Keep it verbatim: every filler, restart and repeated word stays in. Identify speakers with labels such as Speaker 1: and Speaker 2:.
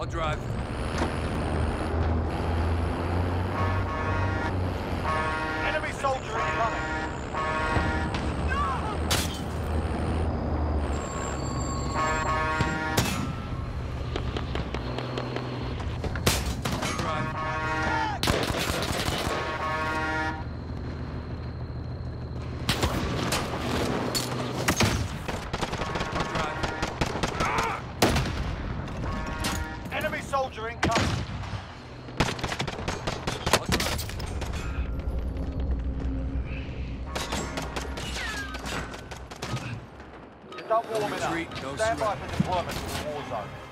Speaker 1: I'll drive.
Speaker 2: Enemy soldier incoming. Soldier incoming. You're done warming up.
Speaker 1: Retreat, no
Speaker 2: Stand by
Speaker 1: sweat.
Speaker 2: for deployment to the war zone.